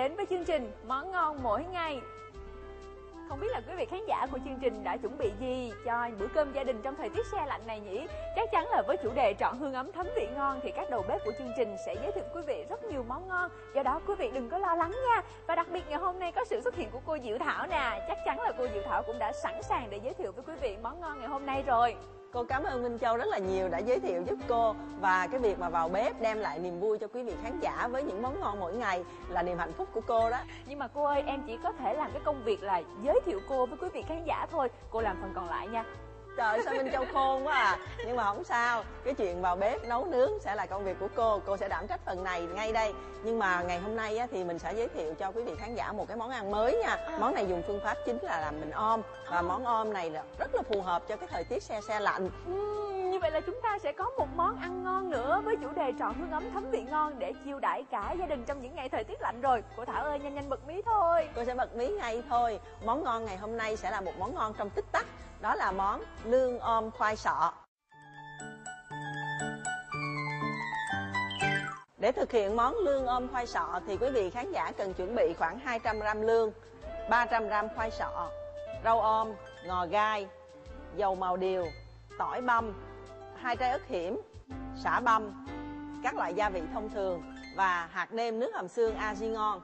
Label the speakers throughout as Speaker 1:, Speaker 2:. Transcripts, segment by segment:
Speaker 1: đến với chương trình Món ngon mỗi ngày. Không biết là quý vị khán giả của chương trình đã chuẩn bị gì cho bữa cơm gia đình trong thời tiết se lạnh này nhỉ? Chắc chắn là với chủ đề trọn hương ấm thấm vị ngon thì các đầu bếp của chương trình sẽ giới thiệu quý vị rất nhiều món ngon. Do đó quý vị đừng có lo lắng nha. Và đặc biệt ngày hôm nay có sự xuất hiện của cô Diệu Thảo nè. Chắc chắn là cô Diệu Thảo cũng đã sẵn sàng để giới thiệu với quý vị món ngon ngày hôm nay rồi.
Speaker 2: Cô cảm ơn Minh Châu rất là nhiều đã giới thiệu giúp cô. Và cái việc mà vào bếp đem lại niềm vui cho quý vị khán giả với những món ngon mỗi ngày là niềm hạnh phúc của cô đó.
Speaker 1: Nhưng mà cô ơi, em chỉ có thể làm cái công việc là giới thiệu cô với quý vị khán giả thôi. Cô làm phần còn lại nha.
Speaker 2: Trời sao Minh Châu khôn quá à. Nhưng mà không sao, cái chuyện vào bếp nấu nướng sẽ là công việc của cô sẽ đảm trách phần này ngay đây. Nhưng mà ngày hôm nay á, thì mình sẽ giới thiệu cho quý vị khán giả một cái món ăn mới nha. Món này dùng phương pháp chính là làm mình om. Và món om này là rất là phù hợp cho cái thời tiết se lạnh.
Speaker 1: Như vậy là chúng ta sẽ có một món ăn ngon nữa với chủ đề trọn hương ấm thấm vị ngon để chiêu đãi cả gia đình trong những ngày thời tiết lạnh rồi. Cô Thảo ơi, nhanh bật mí thôi.
Speaker 2: Cô sẽ bật mí ngay thôi. Món ngon ngày hôm nay sẽ là một món ngon trong tích tắc. Đó là món lương om khoai sọ. Để thực hiện món lương om khoai sọ thì quý vị khán giả cần chuẩn bị khoảng 200g lương, 300g khoai sọ, rau om, ngò gai, dầu màu điều, tỏi băm, 2 trái ớt hiểm, sả băm, các loại gia vị thông thường và hạt nêm nước hầm xương aji ngon.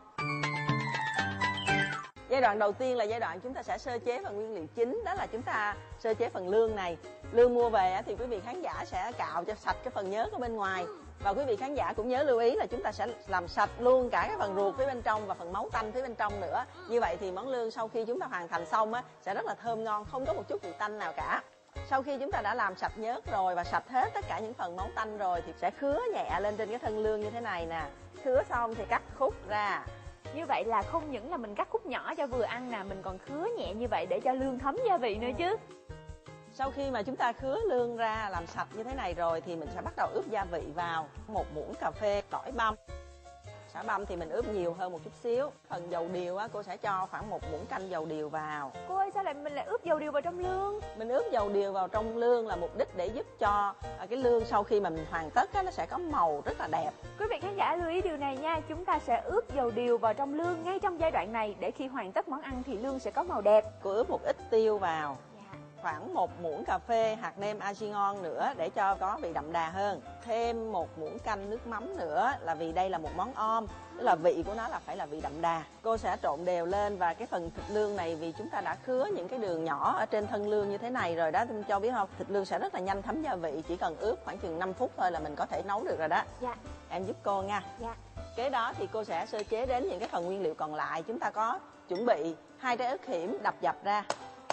Speaker 2: Giai đoạn đầu tiên là giai đoạn chúng ta sẽ sơ chế phần nguyên liệu chính, đó là chúng ta sơ chế phần lương này. Lương mua về thì quý vị khán giả sẽ cạo cho sạch cái phần nhớt ở bên ngoài. Và quý vị khán giả cũng nhớ lưu ý là chúng ta sẽ làm sạch luôn cả cái phần ruột phía bên trong và phần máu tanh phía bên trong nữa. Như vậy thì món lương sau khi chúng ta hoàn thành xong á, sẽ rất là thơm ngon, không có một chút vị tanh nào cả. Sau khi chúng ta đã làm sạch nhớt rồi và sạch hết tất cả những phần máu tanh rồi thì sẽ khứa nhẹ lên trên cái thân lương như thế này nè. Khứa xong thì cắt khúc ra.
Speaker 1: Như vậy là không những là mình cắt khúc nhỏ cho vừa ăn nè, mình còn khứa nhẹ như vậy để cho lương thấm gia vị nữa chứ.
Speaker 2: Sau khi mà chúng ta khứa lương ra làm sạch như thế này rồi thì mình sẽ bắt đầu ướp gia vị vào. 1 muỗng cà phê tỏi băm. Sả băm thì mình ướp nhiều hơn một chút xíu. Phần dầu điều á, cô sẽ cho khoảng 1 muỗng canh dầu điều vào.
Speaker 1: Cô ơi, sao mình lại ướp dầu điều vào trong lương?
Speaker 2: Mình ướp dầu điều vào trong lương là mục đích để giúp cho cái lương sau khi mà mình hoàn tất á, nó sẽ có màu rất là đẹp.
Speaker 1: Quý vị khán giả lưu ý điều này nha, chúng ta sẽ ướp dầu điều vào trong lương ngay trong giai đoạn này để khi hoàn tất món ăn thì lương sẽ có màu đẹp.
Speaker 2: Cô ướp một ít tiêu vào. Khoảng 1 muỗng cà phê hạt nêm aji ngon nữa để cho có vị đậm đà hơn. Thêm 1 muỗng canh nước mắm nữa là vì đây là một món om, tức là vị của nó là phải là vị đậm đà. Cô sẽ trộn đều lên và cái phần thịt lương này vì chúng ta đã khứa những cái đường nhỏ ở trên thân lương như thế này rồi đó, Minh Châu biết không? Thịt lương sẽ rất là nhanh thấm gia vị, chỉ cần ướp khoảng chừng 5 phút thôi là mình có thể nấu được rồi đó.
Speaker 1: Dạ.
Speaker 2: Em giúp cô nha.
Speaker 1: Dạ.
Speaker 2: Kế đó thì cô sẽ sơ chế đến những cái phần nguyên liệu còn lại. Chúng ta có chuẩn bị 2 trái ớt hiểm đập dập ra.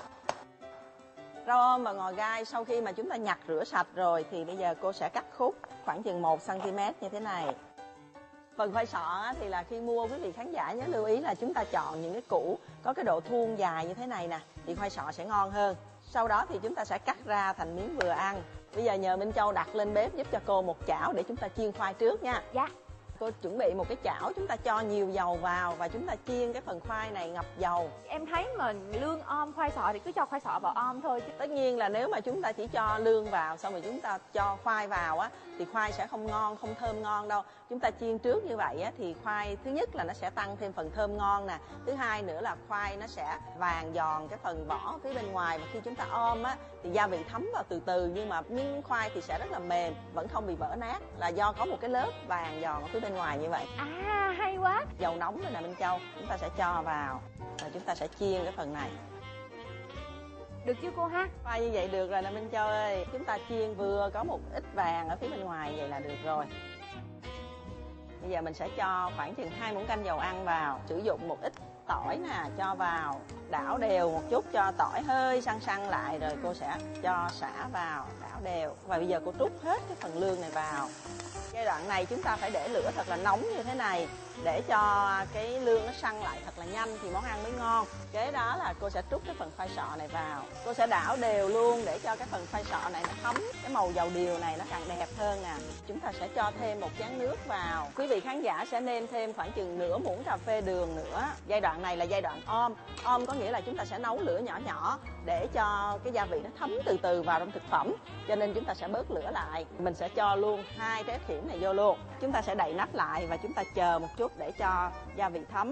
Speaker 2: Rau om và ngò gai sau khi mà chúng ta nhặt rửa sạch rồi thì bây giờ cô sẽ cắt khúc khoảng chừng 1 cm như thế này. Phần khoai sọ thì là khi mua quý vị khán giả nhớ lưu ý là chúng ta chọn những cái củ có cái độ thuôn dài như thế này nè thì khoai sọ sẽ ngon hơn. Sau đó thì chúng ta sẽ cắt ra thành miếng vừa ăn. Bây giờ nhờ Minh Châu đặt lên bếp giúp cho cô một chảo để chúng ta chiên khoai trước nha.
Speaker 1: Dạ.
Speaker 2: Cô chuẩn bị một cái chảo, chúng ta cho nhiều dầu vào và chúng ta chiên cái phần khoai này ngập dầu.
Speaker 1: Em thấy mà lương om khoai sọ thì cứ cho khoai sọ vào om thôi chứ.
Speaker 2: Tất nhiên là nếu mà chúng ta chỉ cho lương vào xong rồi chúng ta cho khoai vào á thì khoai sẽ không ngon, không thơm ngon đâu. Chúng ta chiên trước như vậy á thì khoai thứ nhất là nó sẽ tăng thêm phần thơm ngon nè. Thứ hai nữa là khoai nó sẽ vàng giòn cái phần vỏ phía bên ngoài và khi chúng ta om á thì gia vị thấm vào từ từ nhưng mà miếng khoai thì sẽ rất là mềm, vẫn không bị vỡ nát là do có một cái lớp vàng giòn ở phía bên ngoài như vậy.
Speaker 1: À, hay quá.
Speaker 2: Dầu nóng rồi nè Minh Châu, chúng ta sẽ cho vào và chúng ta sẽ chiên cái phần này.
Speaker 1: Được chưa cô ha?
Speaker 2: Khoai như vậy được rồi nè Minh Châu ơi. Chúng ta chiên vừa có một ít vàng ở phía bên ngoài vậy là được rồi. Bây giờ mình sẽ cho khoảng chừng 2 muỗng canh dầu ăn vào. Sử dụng một ít tỏi nè, cho vào. Đảo đều một chút cho tỏi hơi săn săn lại rồi cô sẽ cho sả vào, đảo đều. Và bây giờ cô trút hết cái phần lương này vào. Giai đoạn này chúng ta phải để lửa thật là nóng như thế này để cho cái lương nó săn lại thật là nhanh thì món ăn mới ngon. Kế đó là cô sẽ trút cái phần khoai sọ này vào. Cô sẽ đảo đều luôn để cho cái phần khoai sọ này nó thấm. Cái màu dầu điều này nó càng đẹp hơn nè. Chúng ta sẽ cho thêm một chén nước vào. Quý vị khán giả sẽ nêm thêm khoảng chừng nửa muỗng cà phê đường nữa. Giai đoạn này là giai đoạn om. Om có nghĩa là chúng ta sẽ nấu lửa nhỏ nhỏ để cho cái gia vị nó thấm từ từ vào trong thực phẩm. Cho nên chúng ta sẽ bớt lửa lại. Mình sẽ cho luôn 2 trái hiểm này vô luôn. Chúng ta sẽ đậy nắp lại và chúng ta chờ một chút chút để cho gia vị thấm.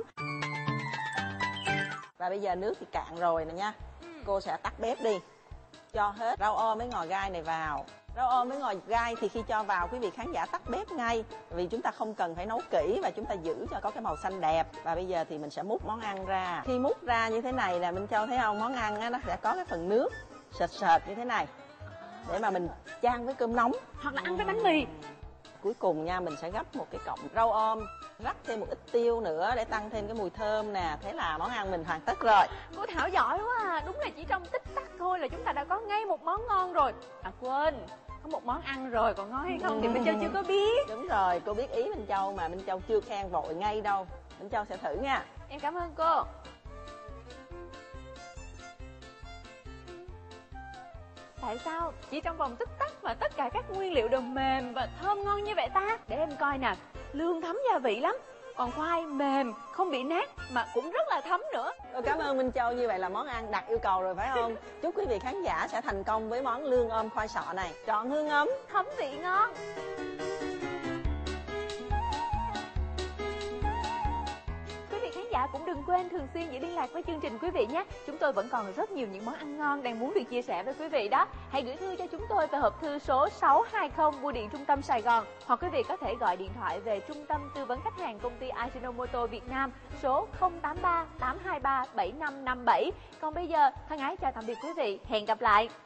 Speaker 2: Và bây giờ nước thì cạn rồi nè nha. Cô sẽ tắt bếp đi. Cho hết rau om với ngò gai này vào. Rau om với ngò gai thì khi cho vào quý vị khán giả tắt bếp ngay, vì chúng ta không cần phải nấu kỹ và chúng ta giữ cho có cái màu xanh đẹp. Và bây giờ thì mình sẽ múc món ăn ra. Khi múc ra như thế này là Minh Châu thấy không, món ăn á, nó sẽ có cái phần nước sệt sệt như thế này để mà mình chan với cơm nóng
Speaker 1: hoặc là ăn với bánh mì.
Speaker 2: Cuối cùng nha, mình sẽ gấp một cái cọng rau om, rắc thêm một ít tiêu nữa để tăng thêm cái mùi thơm nè. Thế là món ăn mình hoàn tất rồi.
Speaker 1: Cô Thảo giỏi quá à. Đúng là chỉ trong tích tắc thôi là chúng ta đã có ngay một món ngon rồi. À quên, có một món ăn rồi, còn ngon hay không thì Minh Châu chưa có biết.
Speaker 2: Đúng rồi, cô biết ý Minh Châu mà Minh Châu chưa khen vội ngay đâu. Minh Châu sẽ thử nha.
Speaker 1: Em cảm ơn cô. Tại sao chỉ trong vòng tích tắc mà tất cả các nguyên liệu đều mềm và thơm ngon như vậy ta? Để em coi nè, lương thấm gia vị lắm. Còn khoai mềm, không bị nát mà cũng rất là thấm nữa.
Speaker 2: Tôi cảm ơn Minh Châu, như vậy là món ăn đạt yêu cầu rồi phải không? Chúc quý vị khán giả sẽ thành công với món lương ôm khoai sọ này. Trọn hương ấm,
Speaker 1: thấm vị ngon. Cũng đừng quên thường xuyên giữ liên lạc với chương trình quý vị nhé. Chúng tôi vẫn còn rất nhiều những món ăn ngon đang muốn được chia sẻ với quý vị đó. Hãy gửi thư cho chúng tôi về hộp thư số 620 Bưu điện Trung tâm Sài Gòn, hoặc quý vị có thể gọi điện thoại về Trung tâm Tư vấn Khách hàng Công ty Ajinomoto Việt Nam số 083 823 7557. Còn bây giờ, thân ái chào tạm biệt quý vị. Hẹn gặp lại.